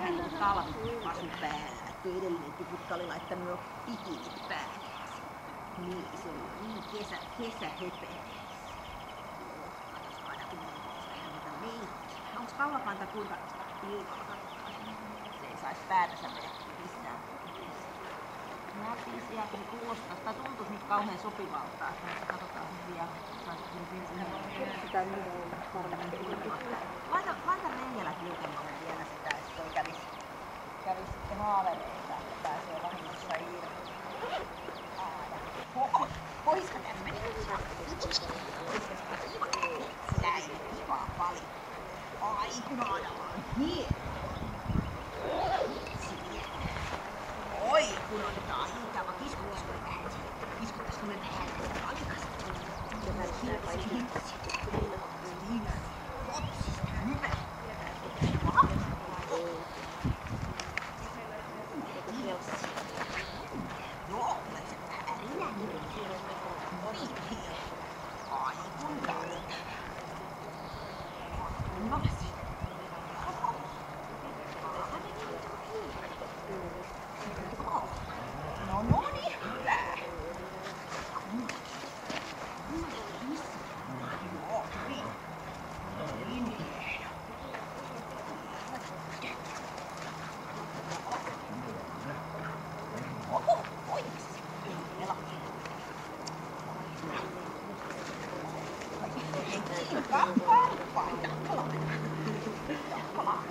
vähän niinku talvipasu päällä. Tuo edellinen tipukka oli laittanut jo bikinit päälle. Niin, se oli niin kesähöpeä. Onks Kallakanta kuinka ilmalla katsotaan? Se ei sais päätänsä vedettyä missään. Näpisi ja kuulostais, tai tuntuis nyt kauhean sopivalta, että katsotaan vielä. Sitä minun varmasti. Laita Reijelä tiukemmalle vielä sitä, että toi kävis sitten haaveleita, että pääsee vahingossa irti. Poiska tämmönen. Näin, kivaa paljon. Ai, kun Aadalla on hieno. Oi, kun on taitava. Kiskutasko me vähän siitä? Kiskutasko me vähän siitä alikasta? Se näyttää kaikki. Siinä. Kopsista. Hyvä. Joo, tulee se vähän ärinä. Niin hieno. Ai, kun taitava. Nasi. No niin, hyvä. Joo, hyvin. Niin hieno. Oho, voiks? Melkein. Kappaa. Jakkala.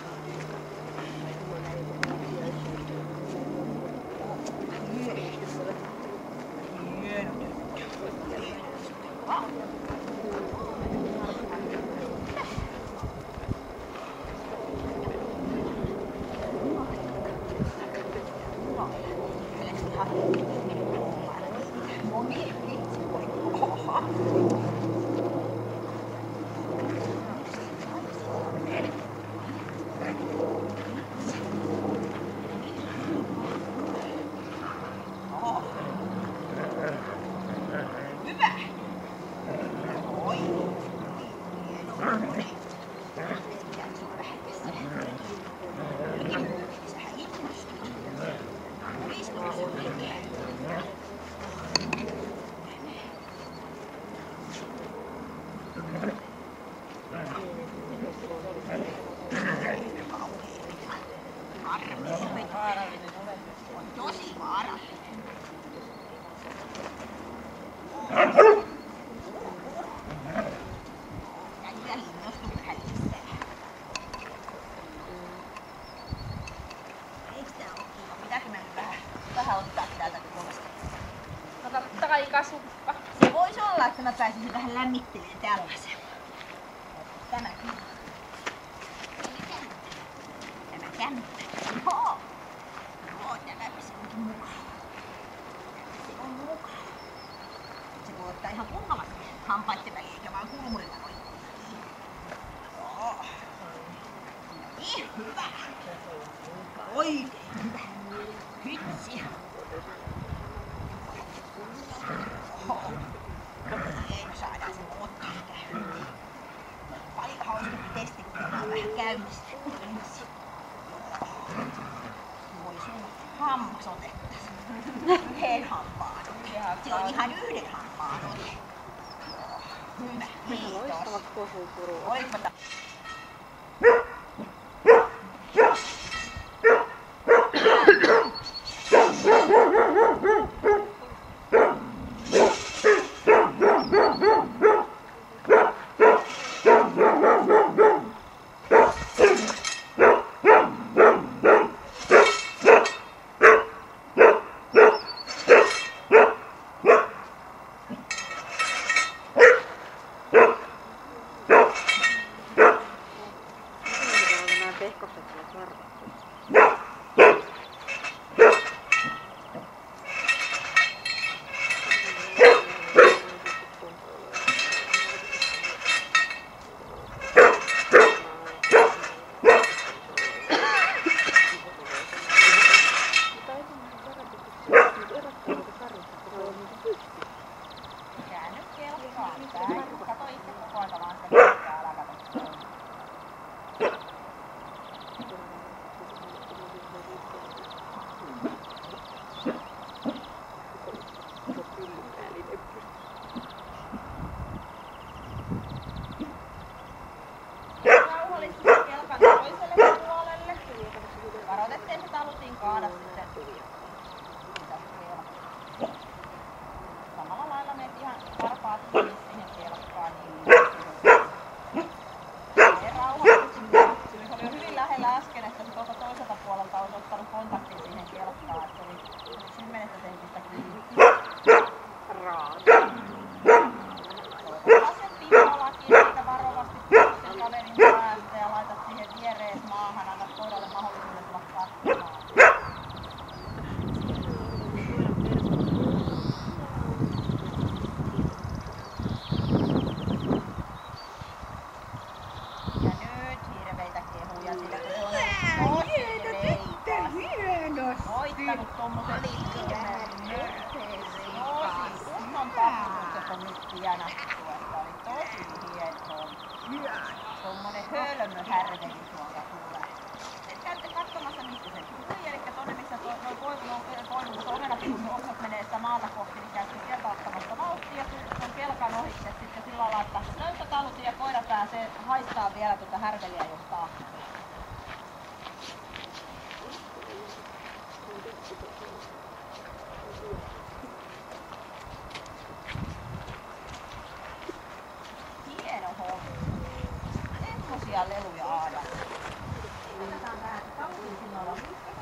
Tosi vaarallinen. Ja innostuu vähän lisää. Eiks tää oo kiva? Pitääkö me nyt vähän ottaa täältä kovasti? Ota taikasuppa. Se vois olla, että mä pääsisin vähän lämmittelemään tällaisen. Tämä kiva. Tämä kämppä. Joo. Joo, tämäpä se onkin mukava. Se on mukava. Se voi ottaa ihan kunnolla hampaitten väliin, eikä vaan kulmurilla noin. Joo. Niin, hyvä. Oikein hyvä. Hytsi. Oho. Ei, me saadaan sen ottaa tähän. Paljon hauskempi testi, kun tämä on vähän käynnistetty ensin. Voi sun hammas otettaisiin. Yhden hampaan ote. Se on ihan yhden hampaan ote. Hyvä, kiitos. Loistavat kosupurua. Oliko mä tommonen hölmö härveli tuolta tulee. Et käytte katsomassa mistä se tuli, elikkä tonne missä noi koivunoksat menee sitä maata kohti, niin käytte sieltä ottamassa vauhtia on kelkan ohitte sitten sillä lailla, että löytötalutin ja koira pääsee haistaa vielä tuota härveliä jos tahtaa. Hieno homma. Semmosia leluja aina. Otetaan tähän talutin sinulla.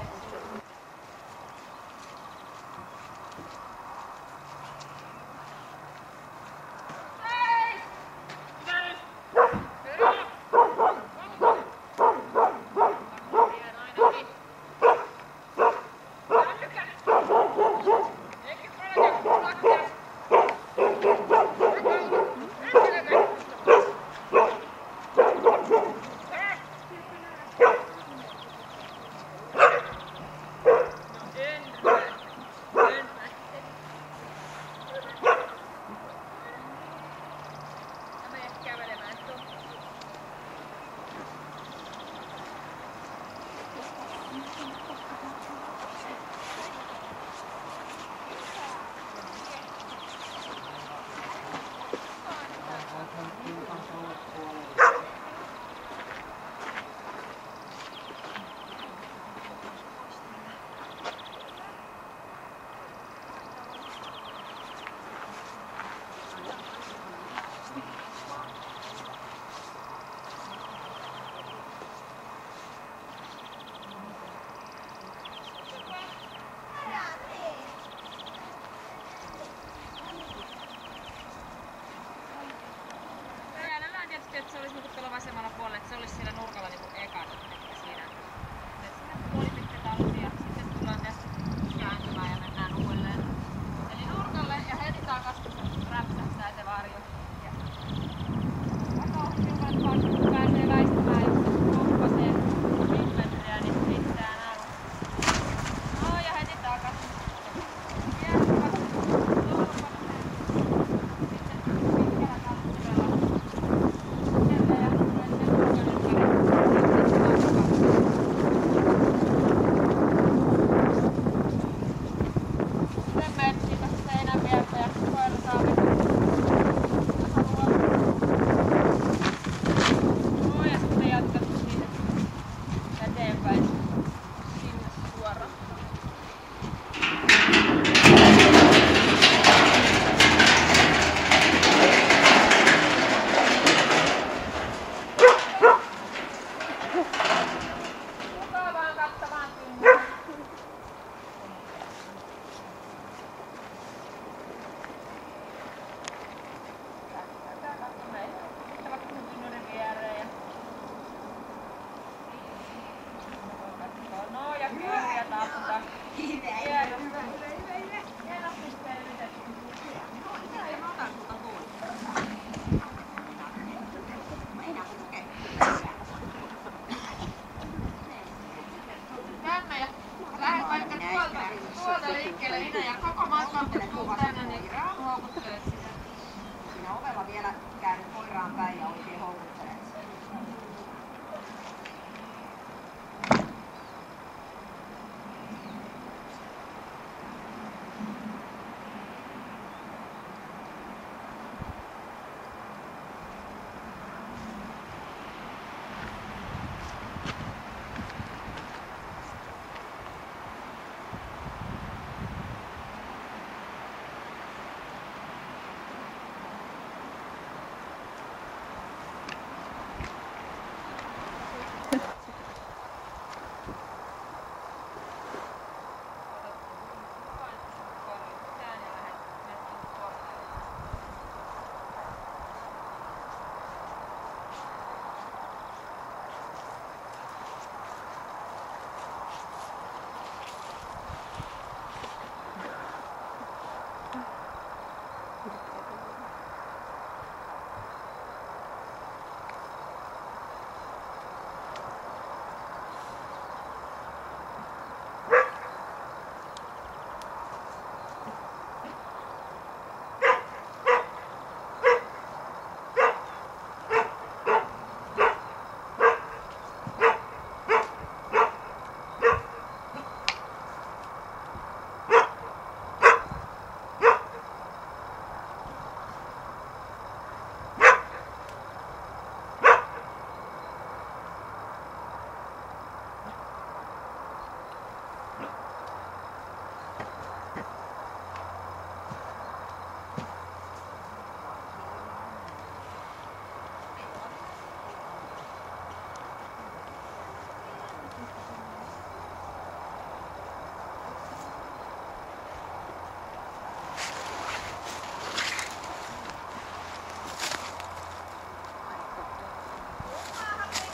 Että se olisi niinku tuolla vasemmalla puolella, että se olisi siellä nurkalla niinku ekan siinä. Nyt sinne puolipitkä talvi ja sitten tullaan tästä kääntymään ja mennään uudelleen. Eli nurkalle ja heti takas räpsähtää se varjo. Ja aika ohjelman pääsee väistämään, jos se koppasee 5 metriä, niin pistää naru. No ja heti takas. Jäävät tolpaseen. Sitten pitkällä kaltturella.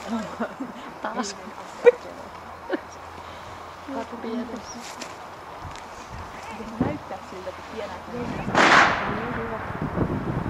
Taas. Pienessä. Näyttää siltä, että tiedät, että